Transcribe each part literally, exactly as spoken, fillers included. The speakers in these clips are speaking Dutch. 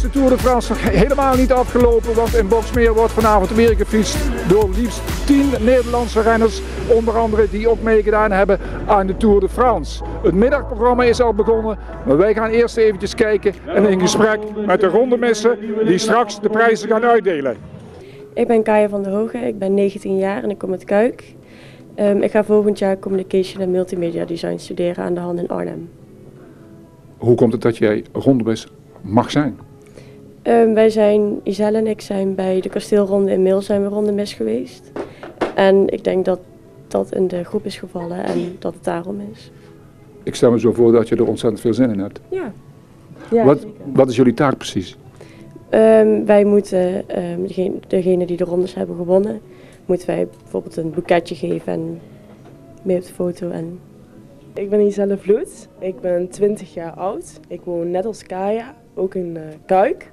de Tour de France nog helemaal niet afgelopen, want in Boxmeer wordt vanavond weer gefietst door liefst tien Nederlandse renners, onder andere die ook meegedaan hebben aan de Tour de France. Het middagprogramma is al begonnen, maar wij gaan eerst eventjes kijken en in gesprek met de rondemissen die straks de prijzen gaan uitdelen. Ik ben Kaya van der Hogen, ik ben negentien jaar en ik kom uit Kuik. Um, ik ga volgend jaar Communication en Multimedia Design studeren aan de Han in Arnhem. Hoe komt het dat jij rondemis mag zijn? Um, wij zijn, Iselle en ik zijn bij de kasteelronde in Meel zijn we rondemis geweest. En ik denk dat dat in de groep is gevallen en dat het daarom is. Ik stel me zo voor dat je er ontzettend veel zin in hebt. Ja. ja wat, wat is jullie taak precies? Um, wij moeten, um, degene, degene die de rondes hebben gewonnen, moeten wij bijvoorbeeld een boeketje geven en mee op de foto. En... Ik ben Iselle Vloed, ik ben twintig jaar oud. Ik woon net als Kaya, ook in uh, Kuik.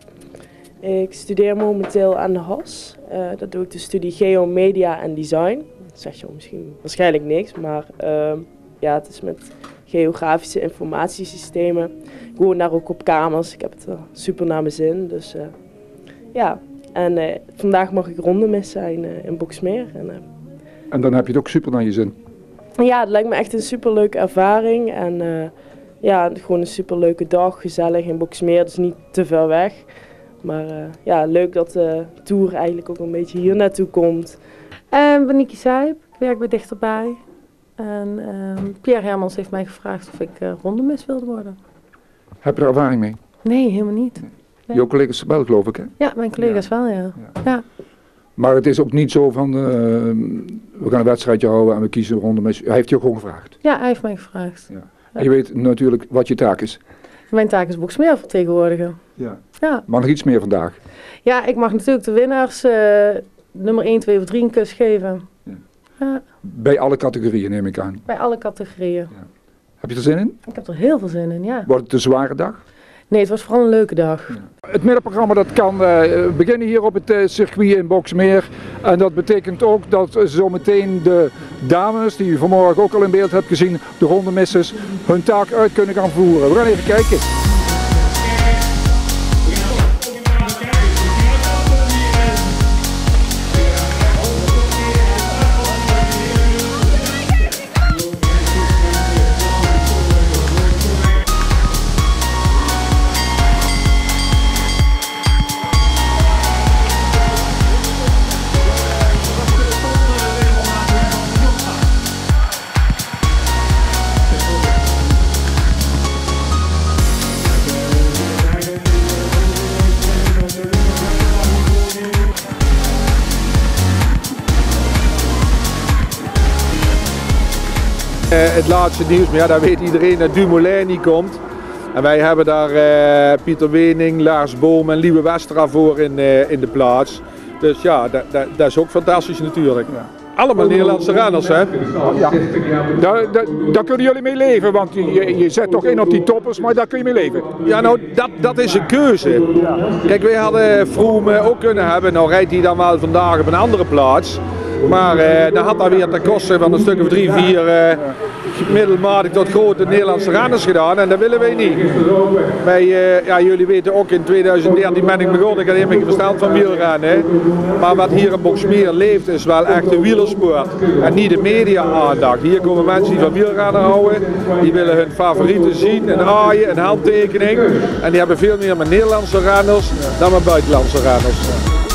Ik studeer momenteel aan de H A S. Uh, dat doe ik de studie Geomedia en Design. Dat zeg je misschien waarschijnlijk niks, maar uh, ja, het is met geografische informatiesystemen. Ik woon daar ook op kamers, ik heb het uh, super naar mijn zin. Dus uh, ja, en uh, vandaag mag ik rondemis zijn uh, in Boxmeer. En, uh, en dan heb je het ook super naar je zin? Ja, het lijkt me echt een superleuke ervaring. En uh, ja, gewoon een superleuke dag, gezellig in Boxmeer, dus niet te ver weg. Maar uh, ja, leuk dat de Tour eigenlijk ook een beetje hier naartoe komt. Uh, ik ben Niki Zijp, ik werk bij Dichterbij. En uh, Pierre Hermans heeft mij gevraagd of ik uh, rondemis wilde worden. Heb je er ervaring mee? Nee, helemaal niet. Nee. Jouw collega's wel, geloof ik, hè? Ja, mijn collega's ja. wel, ja. Ja. ja. Maar het is ook niet zo van, uh, we gaan een wedstrijdje houden en we kiezen een rondemis. Hij heeft je ook gewoon gevraagd? Ja, hij heeft mij gevraagd. Ja. En je weet natuurlijk wat je taak is? Mijn taak is Boxmeer vertegenwoordigen. Ja. ja. Maar nog iets meer vandaag? Ja, ik mag natuurlijk de winnaars uh, nummer één, twee of drie een kus geven. Ja. Ja. Bij alle categorieën neem ik aan? Bij alle categorieën. Ja. Heb je er zin in? Ik heb er heel veel zin in, ja. Wordt het een zware dag? Nee, het was vooral een leuke dag. Ja. Het middagprogramma dat kan uh, beginnen hier op het uh, circuit in Boxmeer. En dat betekent ook dat zometeen de dames, die u vanmorgen ook al in beeld hebt gezien, de rondemissers, hun taak uit kunnen gaan voeren. We gaan even kijken. Uh, het laatste nieuws, maar ja, daar weet iedereen dat Dumoulin niet komt. En wij hebben daar uh, Pieter Wening, Lars Boom en Lieve Westra voor in, uh, in de plaats. Dus ja, dat, dat, dat is ook fantastisch natuurlijk. Ja. Allemaal Nederlandse renners, hè? Ja. Daar, daar, daar kunnen jullie mee leven, want je, je zet toch in op die toppers, maar daar kun je mee leven. Ja, nou, dat, dat is een keuze. Kijk, wij hadden Froome ook kunnen hebben, nou rijdt hij dan wel vandaag op een andere plaats. Maar uh, dat had dan weer ten koste van een stuk of drie, vier uh, middelmatig tot grote Nederlandse renners gedaan en dat willen wij niet. Wij, uh, ja, jullie weten ook, in tweeduizend dertien ben ik begonnen, ik had helemaal geen verstand van wielrennen. Maar wat hier in Boxmeer leeft is wel echt de wielersport en niet de media-aandacht. Hier komen mensen die van wielrennen houden, die willen hun favorieten zien, een aaien, een handtekening. En die hebben veel meer met Nederlandse renners dan met buitenlandse renners.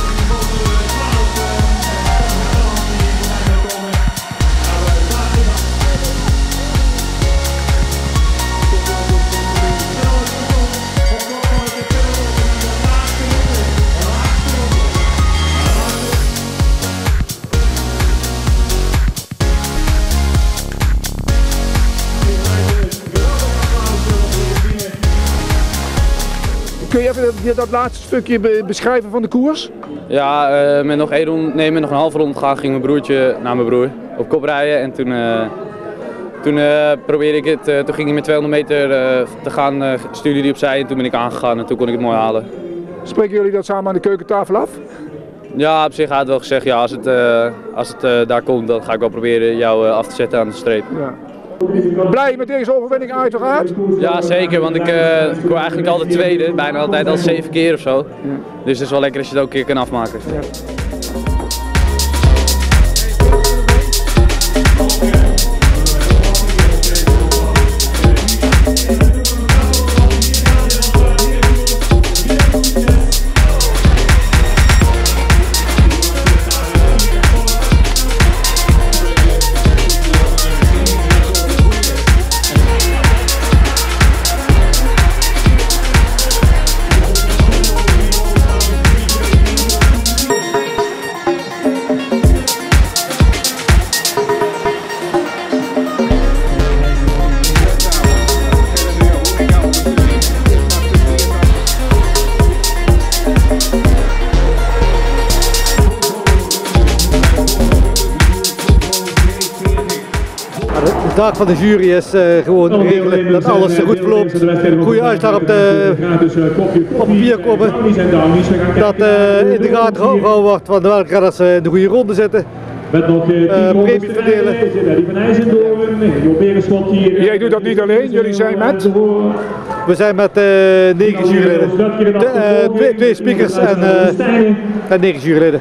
Kun je even dat laatste stukje beschrijven van de koers? Ja, uh, met nog één rond, nee, met nog een halve rond gaan ging mijn broertje naar mijn broer op kop rijden. En toen, uh, toen uh, probeerde ik het, uh, toen ging hij met tweehonderd meter uh, te gaan, uh, stuurde hij opzij en toen ben ik aangegaan en toen kon ik het mooi halen. Spreken jullie dat samen aan de keukentafel af? Ja, op zich had het wel gezegd, ja, als het, uh, als het uh, daar komt dan ga ik wel proberen jou uh, af te zetten aan de streep. Ja. Blij met deze overwinning uiteraard? Ja, zeker, want ik, uh, ik word eigenlijk altijd tweede, bijna altijd al zeven keer of zo. Dus het is wel lekker als je het ook een keer kan afmaken. De taak van de jury is uh, gewoon regelen dat alles goed verloopt. Goede uitslag op de op papierkoppen. Dat uh, in de gaten gehouden wordt van welke renners uh, in de goede ronde zitten. Uh, premies verdelen. Jij doet dat niet alleen, jullie zijn met? We zijn met uh, negen juryleden. Uh, twee, twee speakers en, uh, en negen juryleden.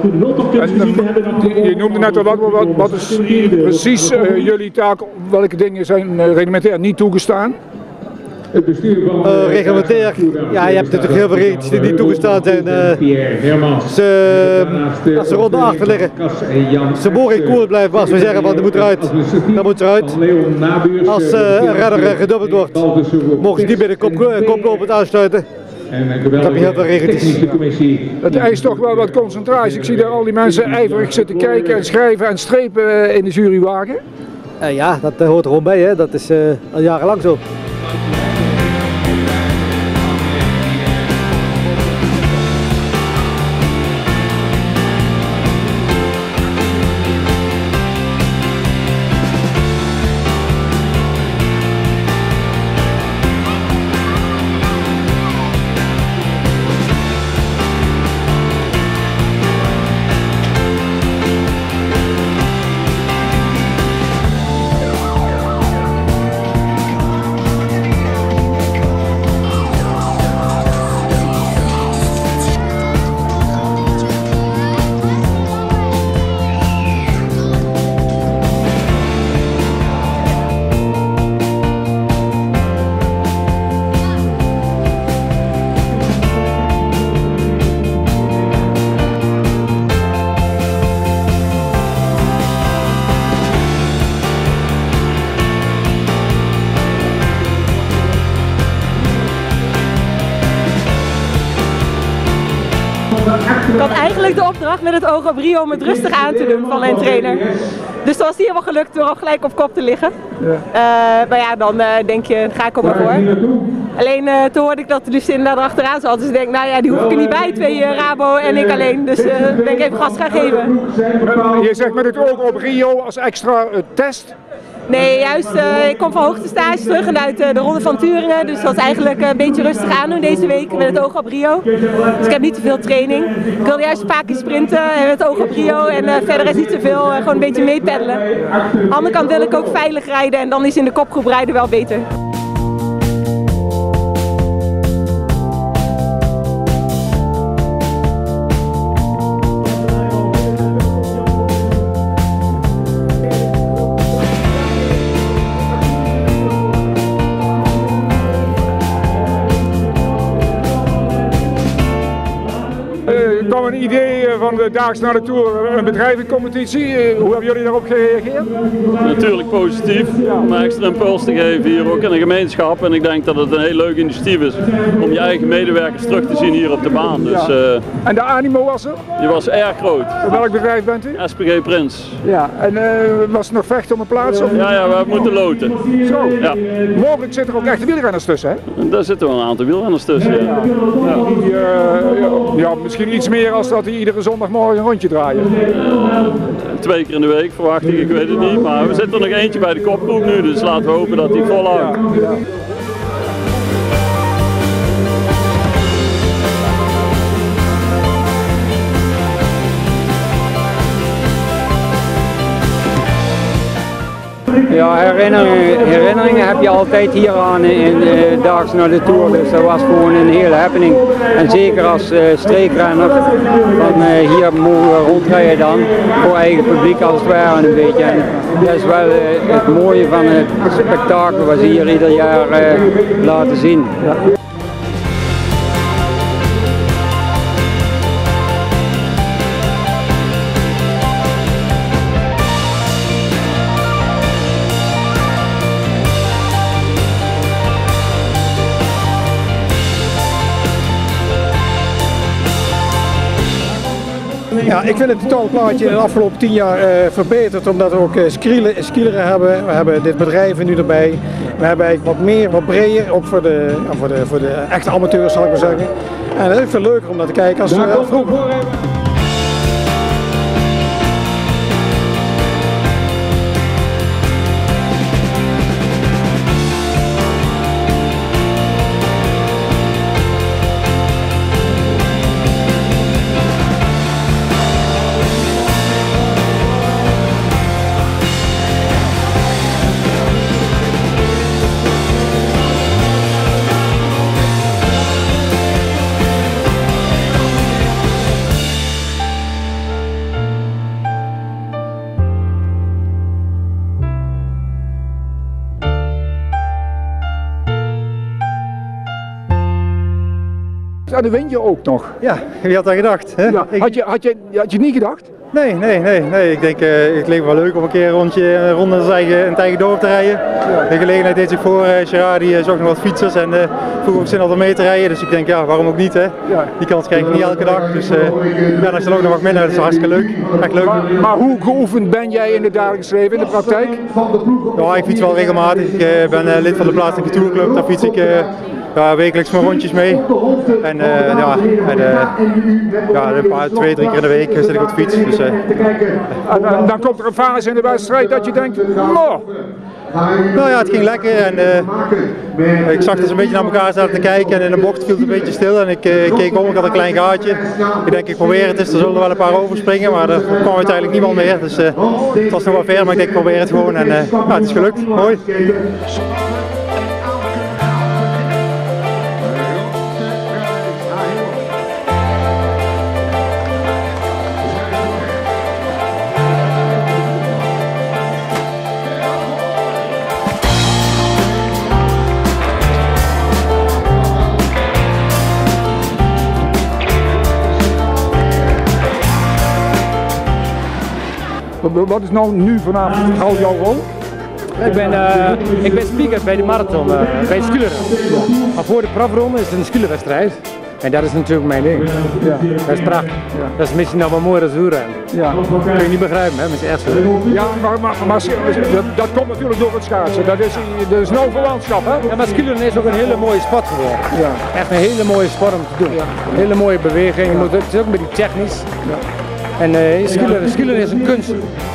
Je noemde net al wat, wat, wat is precies uh, jullie taak, welke dingen zijn uh, reglementair niet toegestaan? Uh, reglementair, ja, je hebt natuurlijk heel veel regels die niet toegestaan zijn. Uh, ze, als ze ronde achter liggen, ze mogen in koers blijven, maar als we zeggen van er moet eruit, dan moet ze eruit. Als uh, een renner uh, gedubbeld wordt, mogen ze niet bij de kop, uh, koplopend aansluiten. Dat heb je heel veel regeltjes. Het eist toch wel wat concentratie. Ik zie daar al die mensen ijverig zitten kijken en schrijven en strepen in de jurywagen. Uh, ja, dat uh, hoort er gewoon bij, hè. Dat is uh, al jarenlang zo. Ik had eigenlijk de opdracht met het oog op Rio om het rustig aan te doen van mijn trainer. Dus dat was niet helemaal gelukt door al gelijk op kop te liggen. Ja. Uh, maar ja, dan uh, denk je, ga ik er maar voor. Alleen uh, toen hoorde ik dat Lucinda er achteraan zat, dus ik denk, nou ja, die hoef ik er niet bij, twee uh, Rabo en ik alleen. Dus uh, ben ik even gas gaan geven. Je zegt met het oog op Rio als extra uh, test? Nee, juist, uh, ik kom van hoogtestage terug en uit uh, de Ronde van Thüringen, dus dat is eigenlijk uh, een beetje rustig aandoen deze week met het oog op Rio. Dus ik heb niet te veel training. Ik wilde juist een paar keer sprinten met het oog op Rio en uh, verder is niet zoveel, uh, gewoon een beetje meepeddelen. Aan de andere kant wil ik ook veilig rijden en dan is in de kopgroep rijden wel beter. Er kwam een idee van de Daags naar de Tour, een bedrijvencompetitie. Hoe hebben jullie daarop gereageerd? Natuurlijk positief, om extra impuls te geven hier ook in de gemeenschap. En ik denk dat het een heel leuk initiatief is om je eigen medewerkers terug te zien hier op de baan. Dus, ja. uh, en de animo was er? Die was erg groot. Welk bedrijf bent u? S P G Prins. Ja, en uh, was het nog vechten om een plaats? Of? Ja, ja, we hebben moeten loten. Zo, ja. Mogelijk zitten er ook echte wielrenners tussen, hè? Daar zitten wel een aantal wielrenners tussen, ja. ja. ja. Die, uh, ja, misschien iets meer als dat die iedere zondagmorgen een rondje draaien. Uh, twee keer in de week verwacht ik, ik weet het niet. Maar we zitten er nog eentje bij de kopgroep nu, dus laten we hopen dat die volhoudt. Ja, ja. Ja, herinneringen, herinneringen heb je altijd hier aan in uh, Daags naar de Tour, dus dat was gewoon een hele happening. En zeker als uh, streekrenner, van uh, hier mogen we rondrijden dan, voor eigen publiek als het ware een beetje. En dat is wel uh, het mooie van het spektakel wat ze hier ieder jaar uh, laten zien. Ja. Ja, ik vind het totaalplaatje in de afgelopen tien jaar uh, verbeterd, omdat we ook uh, skileren hebben. We hebben dit bedrijf nu erbij. We hebben eigenlijk wat meer, wat breder, ook voor de, ja, voor de, voor de echte amateurs zal ik maar zeggen. En dat is veel leuker om naar te kijken als uh, vroeger. En dan win je ook nog. Ja, wie had dat gedacht? Hè? Ja, had, je, had, je, had je niet gedacht? Nee, nee, nee, nee. Ik denk, uh, het leek wel leuk om een keer een rondje een ronde in, eigen, in het eigen dorp te rijden. Ja. De gelegenheid deed zich voor, uh, Gerard die uh, zocht nog wat fietsers en uh, vroeg of zin had om mee te rijden. Dus ik denk, ja, waarom ook niet, hè? Ja. Die kans krijg ik niet elke dag. Dus uh, ja, als je er ook nog mag minder, dat is hartstikke leuk. Echt leuk. Maar, maar hoe geoefend ben jij in het dagelijks leven, in de praktijk? Ja, ik fiets wel regelmatig. Ik uh, ben uh, lid van de plaatselijke tourclub, daar fiets ik uh, ja, wekelijks mijn rondjes mee. En uh, ja, en, uh, ja, een paar, twee, drie keer in de week zit ik op de fiets. Dus, uh, en, en dan komt er een fase in de wedstrijd dat je denkt, oh. Nou ja, het ging lekker en uh, ik zag dus een beetje naar elkaar zaten te kijken en in de bocht viel het een beetje stil en ik uh, keek om, ik had een klein gaatje. Ik denk ik probeer het eens, er zullen er wel een paar overspringen, maar er kwam uiteindelijk niemand meer. Dus uh, het was nog wel ver, maar ik denk ik probeer het gewoon en uh, nou, het is gelukt. Mooi. Wat is nou nu vanavond al jouw rol? Ik ben, uh, ik ben speaker bij de marathon, uh, bij skileren. Maar voor de profronde is het een skielerwedstrijd. En dat is natuurlijk mijn ding. Ja. Dat is prachtig. Ja. Dat is misschien nog wel mooi als wielrennen. Ja. Dat kun je niet begrijpen, hè? Dat is echt zo. Ja, maar, maar, maar dat, dat komt natuurlijk door het schaatsen. Dat is, dat is nou verwantschap, hè? Ja, maar skileren is ook een hele mooie sport geworden. Ja. Echt een hele mooie sport om te doen. Ja. Een hele mooie beweging. Je moet, het is ook een beetje technisch. Ja. En uh, skileren, skileren is een kunst.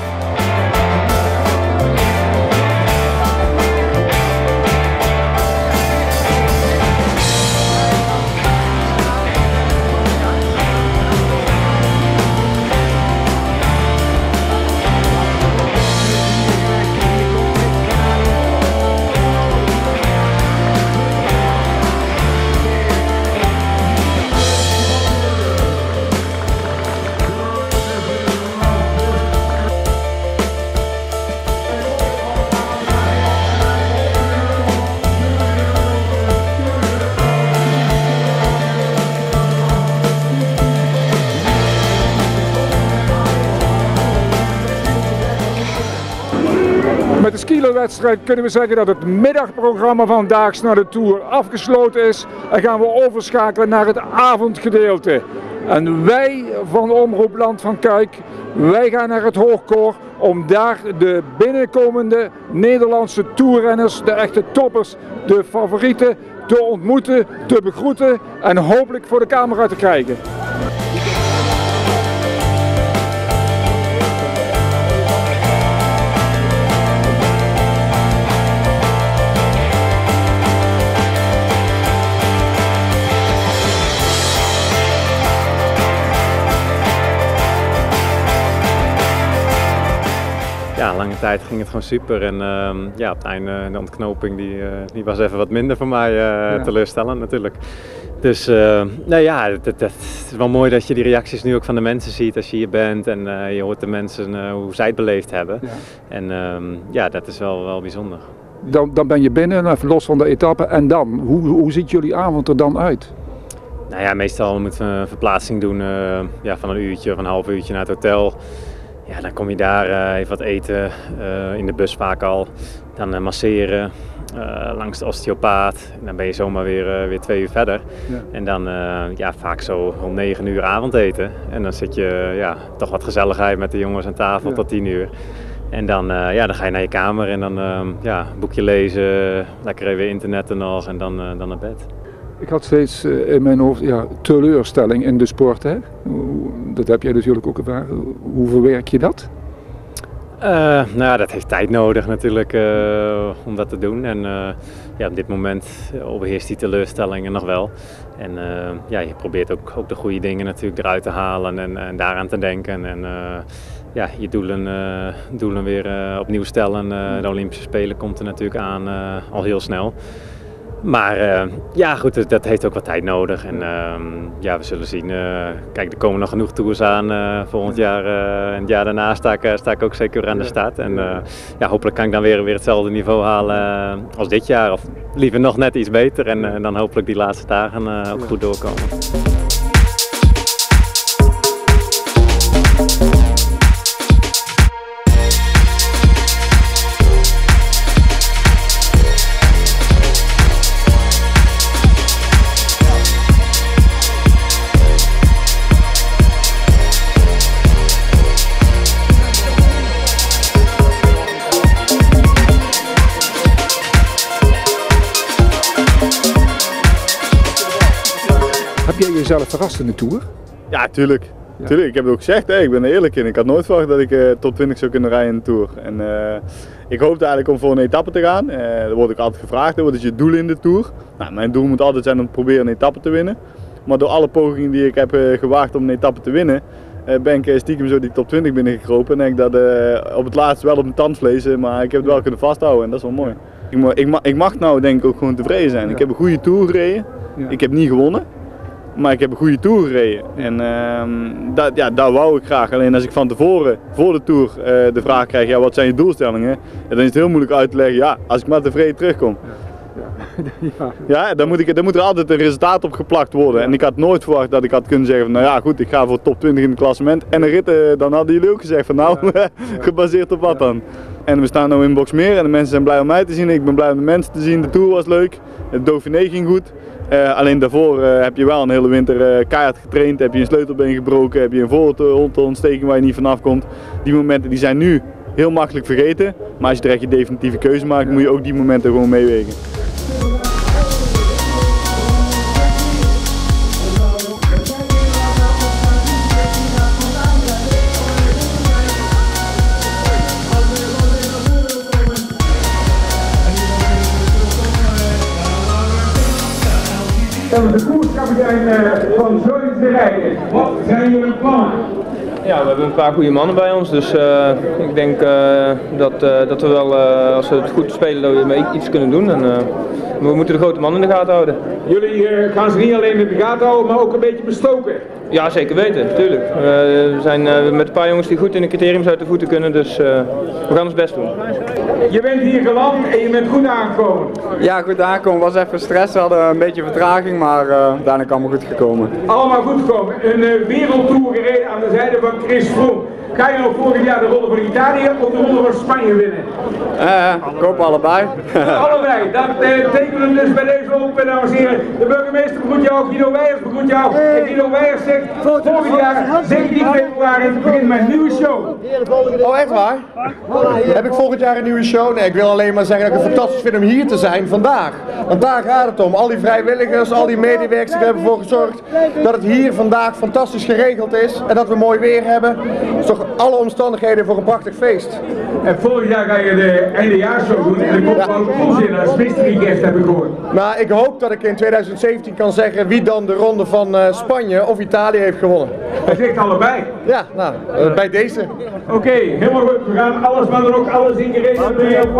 Met de skielerwedstrijd kunnen we zeggen dat het middagprogramma van Daags naar de Tour afgesloten is. En gaan we overschakelen naar het avondgedeelte. En wij van Omroep Land van Kuik, wij gaan naar het Hoogkoor om daar de binnenkomende Nederlandse toerrenners, de echte toppers, de favorieten, te ontmoeten, te begroeten en hopelijk voor de camera te krijgen. Ja, lange tijd ging het gewoon super. En uh, ja, op het einde de ontknoping die, uh, die was even wat minder voor mij uh, ja. teleurstellend natuurlijk. Dus uh, nou ja, het, het, het is wel mooi dat je die reacties nu ook van de mensen ziet als je hier bent. En uh, je hoort de mensen uh, hoe zij het beleefd hebben. Ja. En uh, ja, dat is wel, wel bijzonder. Dan, dan ben je binnen, even los van de etappe. En dan, hoe, hoe ziet jullie avond er dan uit? Nou ja, meestal moeten we een verplaatsing doen uh, ja, van een uurtje of een half uurtje naar het hotel. Ja, dan kom je daar uh, even wat eten, uh, in de bus vaak al. Dan uh, masseren, uh, langs de osteopaat. En dan ben je zomaar weer, uh, weer twee uur verder. Ja. En dan uh, ja, vaak zo rond negen uur avondeten. En dan zit je uh, ja, toch wat gezelligheid met de jongens aan tafel ja. tot tien uur. En dan, uh, ja, dan ga je naar je kamer en dan uh, ja, boekje lezen, lekker even internetten nog en dan, uh, dan naar bed. Ik had steeds uh, in mijn hoofd ja, teleurstelling in de sport. Hè? Dat heb jij natuurlijk ook ervaren. Hoe verwerk je dat? Uh, nou ja, dat heeft tijd nodig natuurlijk uh, om dat te doen. En uh, ja, op dit moment overheerst die teleurstellingen nog wel. En uh, ja, je probeert ook, ook de goede dingen natuurlijk eruit te halen en, en daaraan te denken. En uh, ja, je doelen, uh, doelen weer uh, opnieuw stellen. Uh, de Olympische Spelen komt er natuurlijk aan uh, al heel snel. Maar uh, ja, goed, dat, dat heeft ook wat tijd nodig. En uh, ja, we zullen zien. Uh, kijk, er komen nog genoeg tours aan uh, volgend jaar. Uh, en het jaar daarna sta ik, uh, sta ik ook zeker weer aan de start. En uh, ja, hopelijk kan ik dan weer, weer hetzelfde niveau halen uh, als dit jaar. Of liever nog net iets beter. En uh, dan hopelijk die laatste dagen uh, ook goed doorkomen. Heb jij jezelf verrast in de Tour? Ja, tuurlijk. Ja. tuurlijk. Ik heb het ook gezegd, hè. Ik ben er eerlijk in. Ik had nooit verwacht dat ik uh, top twintig zou kunnen rijden in de Tour. En, uh, ik hoopte eigenlijk om voor een etappe te gaan. Uh, daar word ik altijd gevraagd, wat is je doel in de Tour? Nou, mijn doel moet altijd zijn om te proberen een etappe te winnen. Maar door alle pogingen die ik heb uh, gewaagd om een etappe te winnen, uh, ben ik stiekem zo die top twintig binnengekropen. En denk dat uh, op het laatst wel op mijn tandvlees, maar ik heb het wel kunnen vasthouden en dat is wel mooi. Ik, mag, ik, mag, ik mag nou denk ik ook gewoon tevreden zijn. Ik heb een goede Tour gereden. Ja. Ik heb niet gewonnen. Maar ik heb een goede Tour gereden en uh, dat, ja, dat wou ik graag. Alleen als ik van tevoren, voor de Tour, uh, de vraag krijg, ja, wat zijn je doelstellingen? Ja, dan is het heel moeilijk uit te leggen, ja, als ik maar tevreden terugkom. Ja, ja. ja dan, moet ik, dan moet er altijd een resultaat op geplakt worden. Ja. En ik had nooit verwacht dat ik had kunnen zeggen, van, nou ja goed, ik ga voor top twintig in het klassement. En een rit, uh, dan hadden jullie ook gezegd van nou, ja. gebaseerd op wat dan? En we staan nu in Boxmeer en de mensen zijn blij om mij te zien. Ik ben blij om de mensen te zien, de Tour was leuk, het Dauphiné ging goed. Uh, alleen daarvoor uh, heb je wel een hele winter uh, keihard getraind, heb je een sleutelbeen gebroken, heb je een voorhoofdontsteking waar je niet vanaf komt. Die momenten die zijn nu heel makkelijk vergeten, maar als je direct je definitieve keuze maakt, moet je ook die momenten gewoon meewegen. De koerskapitein van Zoiets de Rijden. Wat zijn jullie plannen? Ja, we hebben een paar goede mannen bij ons, dus uh, ik denk uh, dat, uh, dat we wel, uh, als we het goed spelen, dat we mee iets kunnen doen. En, uh, we moeten de grote mannen in de gaten houden. Jullie uh, gaan ze niet alleen in de gaten houden, maar ook een beetje bestoken? Ja, zeker weten, natuurlijk. Uh, we zijn uh, met een paar jongens die goed in de criteriums uit de voeten kunnen, dus uh, we gaan ons best doen. Je bent hier geland en je bent goed aangekomen. Ja, goed aangekomen. Was even stress, we hadden een beetje vertraging, maar uh, uiteindelijk allemaal goed gekomen. Allemaal goed gekomen. Een uh, wereldtour gereden aan de zijde van Chris Froome. Ga je nou vorig jaar de Ronde van Italië of de Ronde van Spanje winnen? Uh, ik hoop allebei. Allebei. Dat uh, tekenen we dus bij deze op, dames en heren. De burgemeester begroet jou, Guido Weijers begroet jou. En Guido Weijers zegt, vorig jaar, zeventien februari, begint mijn nieuwe show. Oh, echt waar? Heb ik volgend jaar een nieuwe show? Nee, ik wil alleen maar zeggen dat ik het fantastisch vind om hier te zijn vandaag. Want daar gaat het om. Al die vrijwilligers, al die medewerkers die hebben ervoor gezorgd dat het hier vandaag fantastisch geregeld is. En dat we mooi weer hebben. Het is toch alle omstandigheden voor een prachtig feest. En vorig jaar ga je de eindejaarsshow doen en er komt Wout Poels in als mystery guest, heb ik gehoord. Maar ik hoop dat ik in tweeduizend zeventien kan zeggen wie dan de ronde van uh, Spanje of Italië heeft gewonnen. Hij zegt allebei. Ja, nou, uh, bij deze. Oké, okay, helemaal goed. We gaan alles, maar er ook alles in geregeld brengen.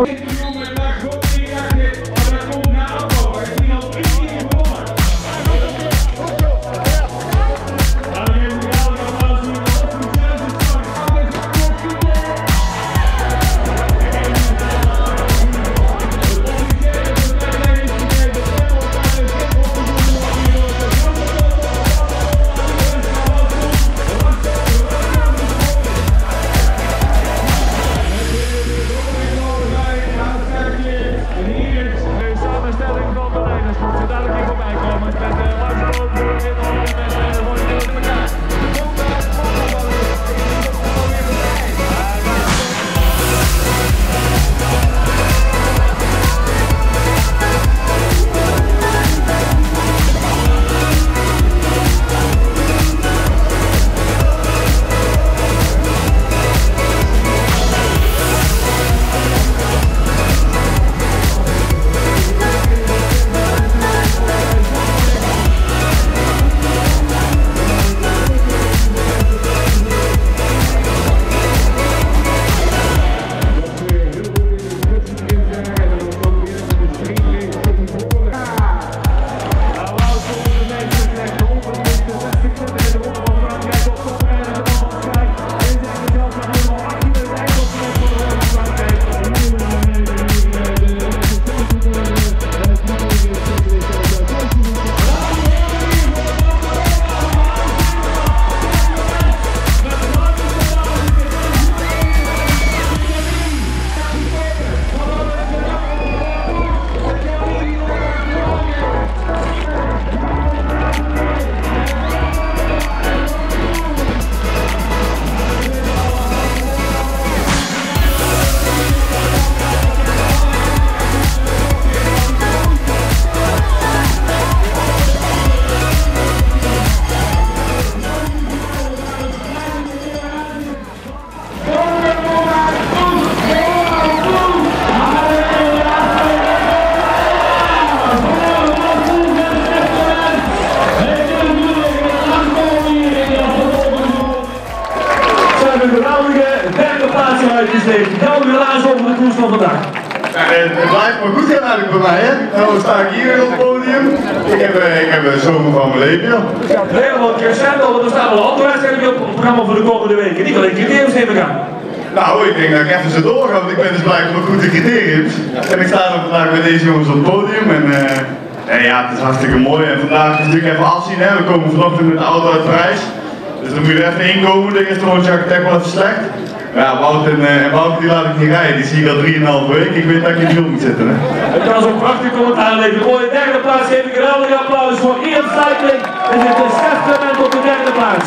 Jouw relaas over de koers van vandaag. Ja, het, het blijft maar goed gaan eigenlijk bij mij, hè? Nou sta ik hier op het podium. Ik heb, ik heb een zomer van mijn leven, joh. Helemaal crescendo, want er staan wel andere wedstrijden op het programma voor de komende weken. Niet alleen criteriums nemen gaan. Nou, ik denk dat ik even zo doorga, want ik ben dus blijkbaar goed in criteriums. En ik sta dan vandaag met deze jongens op het podium. En, uh, en ja, het is hartstikke mooi. En vandaag is natuurlijk even afzien, hè? We komen vanochtend met de auto uit Parijs. Dus dan moet je er even inkomen. De eerste rondje had ik het echt wel even slecht. Ja, Wout en, uh, en Wout die laat ik niet rijden, die zie ik al drieënhalve week. Ik weet dat ik in het wiel moet zitten. Hè. Het kan zo'n prachtig commentaar leveren. Mooie derde plaats, geef ik een geweldig applaus voor Ian Cycling. En dit is Stefan op de derde plaats.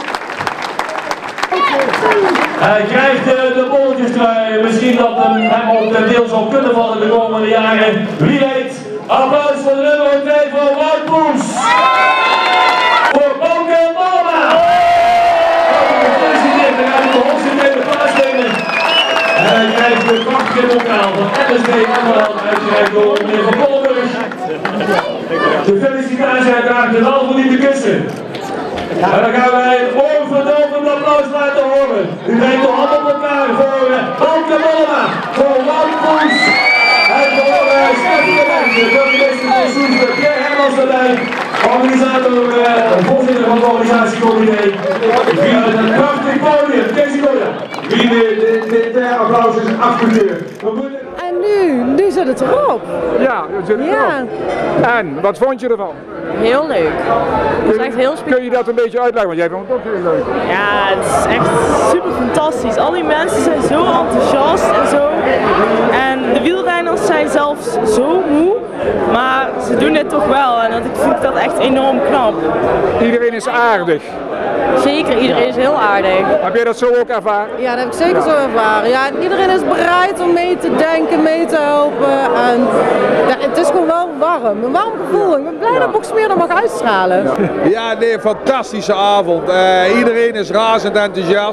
Hij krijgt uh, de bolletjestrui. Misschien dat hem, hem op de deel zal kunnen vallen de komende jaren. Wie weet, applaus voor de nummer twee voor Wout Poels. Voor Bouke Mollema. Gefeliciteerd, dan gaat hij de hoogste tweede plaats nemen. En hij krijgt de prachtige bokaal van N S B Emerald uitgereikt door meneer Van Kollenburg. De felicitatie uiteraard een halve minuut te kussen. En dan gaan wij een oorverdovend applaus laten horen. U brengt de hand op elkaar voor Bouke Mollema, voor Wout Poels. En voor uh, Stefan de Mensen, burgemeester van Soester, Pierre Hermans erbij. Organisator, uh, voorzitter van het organisatiecomité. Via het prachtig podium, deze podium. Wie dit, dit, dit applaus is afgekeurd. En nu, nu zit het erop. Ja, nu zit het ja. erop. En, wat vond je ervan? Heel leuk. Het is echt heel speciaal. Kun je dat een beetje uitleggen, want jij vond het ook heel leuk. Ja, het is echt super fantastisch. Al die mensen zijn zo enthousiast en zo. En de wielrenners zijn zelfs zo moe, maar ze doen dit toch wel en dat, ik vind dat echt enorm knap. Iedereen is aardig. Zeker, iedereen is heel aardig. Heb jij dat zo ook ervaren? Ja, dat heb ik zeker zo ervaren. Ja, iedereen is bereid om mee te denken, mee te helpen. En ja, het is gewoon wel warm, een warm gevoel. Ik ben blij dat Boxmeer dat mag uitstralen. Ja, nee, fantastische avond. Uh, iedereen is razend enthousiast.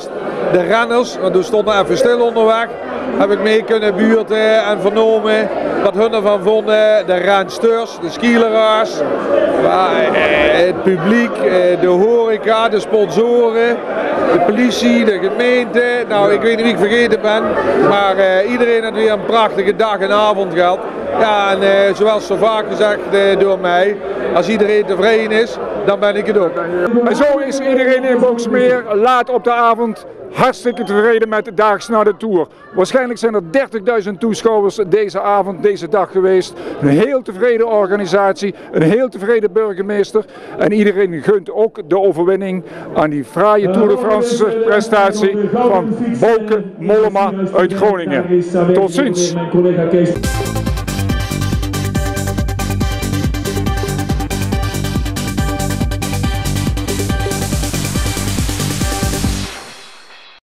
de renners, want we stonden even stil onderweg, heb ik mee kunnen buurten en vernomen wat hun ervan vonden. De rensters, de skileraars, het publiek, de horeca, de sponsoren, de politie, de gemeente. Nou, ik weet niet wie ik vergeten ben, maar uh, iedereen heeft weer een prachtige dag en avond gehad. Ja, en uh, zoals zo vaak gezegd uh, door mij, als iedereen tevreden is, dan ben ik het ook. En zo is iedereen in Boxmeer laat op de avond hartstikke tevreden met de Daags na de Tour. Waarschijnlijk zijn er dertigduizend toeschouwers deze avond, deze dag geweest. Een heel tevreden organisatie, een heel tevreden burgemeester. En iedereen gunt ook de overwinning aan die fraaie Tour de France prestatie van Bouke Mollema uit Groningen. Tot ziens!